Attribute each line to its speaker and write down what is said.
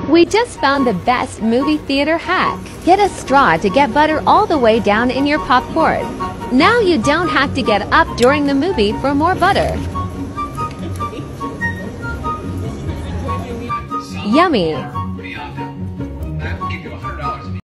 Speaker 1: We just found the best movie theater hack. Get a straw to get butter all the way down in your popcorn. Now you don't have to get up during the movie for more butter. Yummy!